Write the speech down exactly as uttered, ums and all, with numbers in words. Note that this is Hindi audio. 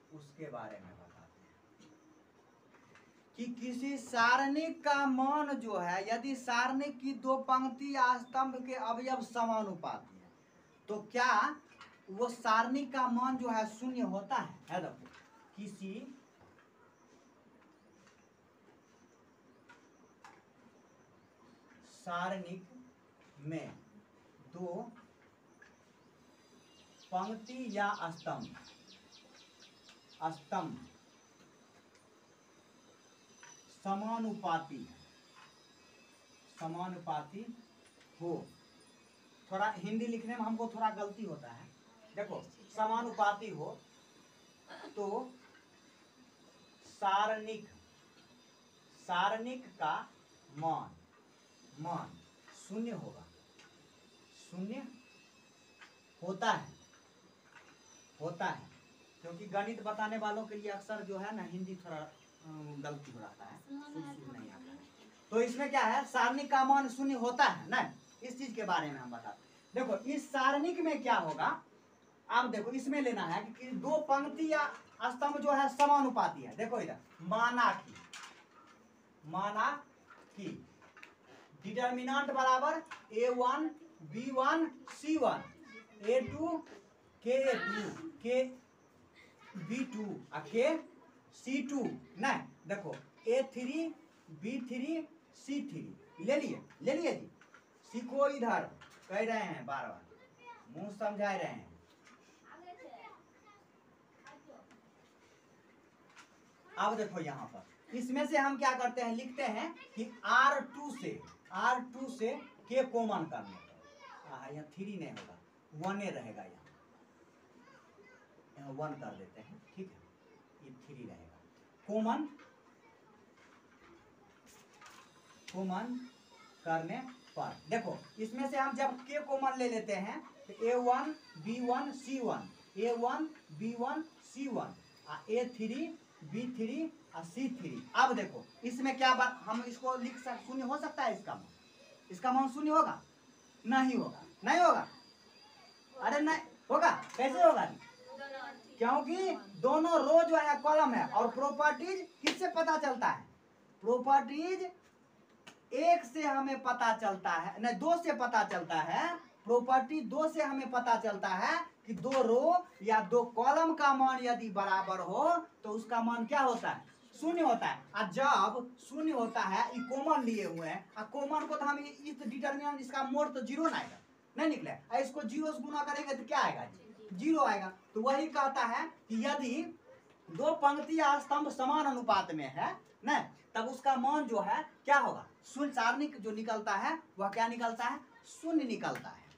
उसके बारे में बताते हैं कि किसी सारणिक का मान जो है, यदि सारणिक की दो पंक्ति या स्तंभ के अवयव समानुपाती है तो क्या वो सारणिक का मान जो है शून्य होता है? है देखो, किसी सारणिक में दो पंक्ति या स्तंभ स्तंभ समानुपाती है, समानुपाती हो। थोड़ा हिंदी लिखने में हमको थोड़ा गलती होता है। देखो, समानुपाती हो तो सारणिक सारणिक का मान मान शून्य होगा, शून्य होता है होता है क्योंकि गणित बताने वालों के लिए अक्सर जो है ना हिंदी थोड़ा गलती हो जाता है, नहीं आता है। तो इसमें क्या है, सारणिक का मान शून्य होता है ना, इस चीज के बारे में हम बताते हैं। देखो, इस सारणिक में क्या होगा, अब देखो इसमें लेना है कि दो पंक्ति या स्तंभ जो है समानुपाती है। देखो इधर, माना कि माना कि डिटर्मिनेंट बराबर A one B one C one A two के ए टू के बी टू आ के सी टू। नहीं, देखो A three B three C three ले लिए ले लिए जी। सी को इधर कह रहे हैं, बार बार मुंह समझा रहे हैं। अब देखो यहाँ पर इसमें से हम क्या करते हैं, लिखते हैं कि आर टू से आर टू से के कॉमन करने पर यहाँ थ्री नहीं होगा, वन रहेगा। यहाँ यहाँ वन कर देते हैं, ठीक है, ये थ्री रहेगा। कॉमन कॉमन करने पर देखो इसमें से हम जब के कॉमन ले लेते हैं तो A one B one C one A one B one C one A three B three और सी थ्री। अब देखो इसमें क्या बात, हम इसको लिख सकते, शून्य हो सकता है इसका मान, इसका मान शून्य होगा? नहीं होगा, नहीं होगा, अरे नहीं होगा, कैसे होगा? क्योंकि दोनों रो जो है कॉलम है। और प्रॉपर्टीज किससे पता चलता है? प्रॉपर्टीज एक से हमें पता चलता है, नहीं दो से पता चलता है। प्रॉपर्टी दो से हमें पता चलता है कि दो रो या दो कॉलम का मान यदि बराबर हो तो उसका मान क्या होता है? शून्य होता है। और जब शून्य होता है, ये कॉमन लिए हुए हैं, और कॉमन को तो हम इस डिटर्मिनेंट, इसका मोड तो जीरो ना आएगा, नहीं निकले, और इसको जीरो से गुना करेंगे तो क्या आएगा? जीरो आएगा। तो वही कहता है कि यदि दो पंक्ति या स्तंभ समान अनुपात में है न, तब उसका मान जो है क्या होगा? शून्य। सारणिक जो निकलता है वह क्या निकलता है? शून्य निकलता है।